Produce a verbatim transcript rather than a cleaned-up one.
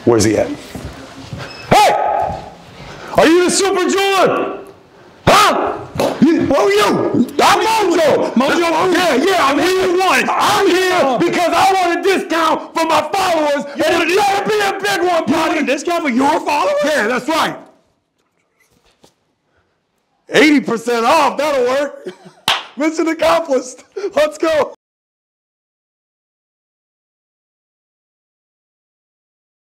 Where's he at? Hey! Are you the super jeweler? Huh? You, who are you? I'm Mojo. Mojo? Yeah, yeah. I'm here. You want? I'm here because I want a discount for my followers. You and want a it's gotta be a big one, You want buddy. a discount for your followers? Yeah, that's right. eighty percent off. That'll work. Mission accomplished. Let's go.